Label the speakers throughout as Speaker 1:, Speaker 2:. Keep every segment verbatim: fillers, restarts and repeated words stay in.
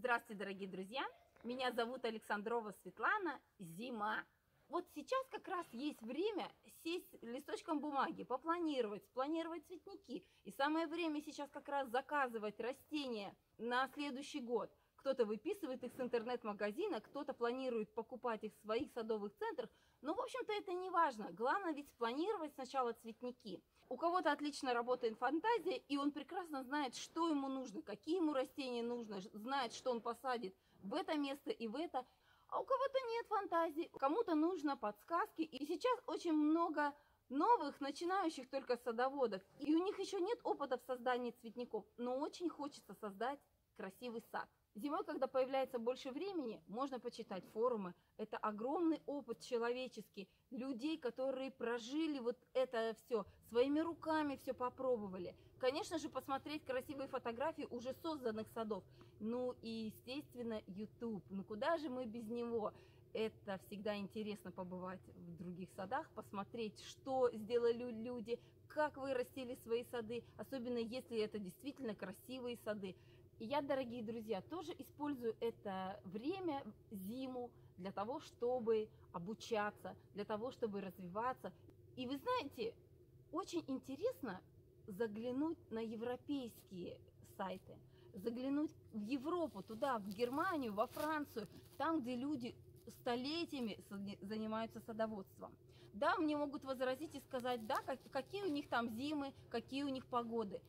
Speaker 1: Здравствуйте, дорогие друзья! Меня зовут Александрова Светлана. Зима. Вот сейчас как раз есть время сесть листочком бумаги, попланировать, спланировать цветники. И самое время сейчас как раз заказывать растения на следующий год. Кто-то выписывает их с интернет-магазина, кто-то планирует покупать их в своих садовых центрах. Но, в общем-то, это не важно. Главное ведь спланировать сначала цветники. У кого-то отлично работает фантазия, и он прекрасно знает, что ему нужно, какие ему растения нужно, знает, что он посадит в это место и в это. А у кого-то нет фантазии, кому-то нужно подсказки. И сейчас очень много новых, начинающих только садоводов. И у них еще нет опыта в создании цветников, но очень хочется создать красивый сад. Зимой, когда появляется больше времени, можно почитать форумы. Это огромный опыт человеческий, людей, которые прожили вот это все, своими руками все попробовали. Конечно же, посмотреть красивые фотографии уже созданных садов. Ну и, естественно, YouTube. Ну куда же мы без него? Это всегда интересно побывать в других садах, посмотреть, что сделали люди, как вырастили свои сады, особенно если это действительно красивые сады. И я, дорогие друзья, тоже использую это время, зиму, для того, чтобы обучаться, для того, чтобы развиваться. И вы знаете, очень интересно заглянуть на европейские сайты, заглянуть в Европу, туда, в Германию, во Францию, там, где люди столетиями занимаются садоводством. Да, мне могут возразить и сказать, да, какие у них там зимы, какие у них погоды.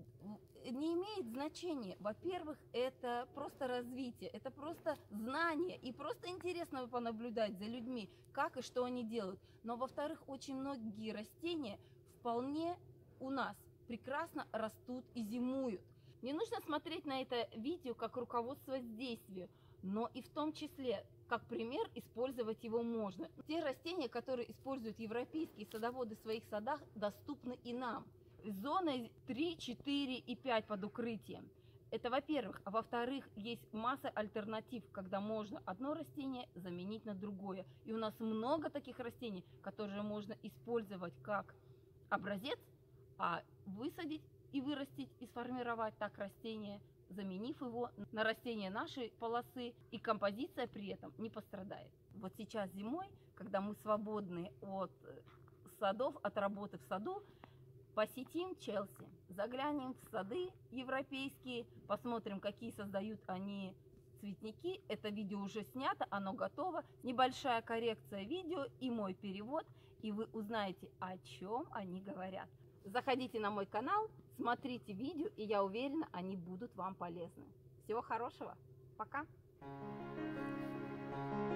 Speaker 1: Не имеет значения. Во-первых, это просто развитие, это просто знание, и просто интересно понаблюдать за людьми, как и что они делают. Но, во-вторых, очень многие растения вполне у нас прекрасно растут и зимуют. Не нужно смотреть на это видео как руководство к действию, но и в том числе, как пример, использовать его можно. Те растения, которые используют европейские садоводы в своих садах, доступны и нам. Зоны три, четыре и пять под укрытием. Это во-первых. А во-вторых, есть масса альтернатив, когда можно одно растение заменить на другое. И у нас много таких растений, которые можно использовать как образец, а высадить и вырастить и сформировать так растение, заменив его на растение нашей полосы, и композиция при этом не пострадает. Вот сейчас зимой, когда мы свободны от садов, от работы в саду, посетим Челси, заглянем в сады европейские, посмотрим, какие создают они цветники. Это видео уже снято, оно готово. Небольшая коррекция видео и мой перевод, и вы узнаете, о чем они говорят. Заходите на мой канал, смотрите видео, и я уверена, они будут вам полезны. Всего хорошего. Пока!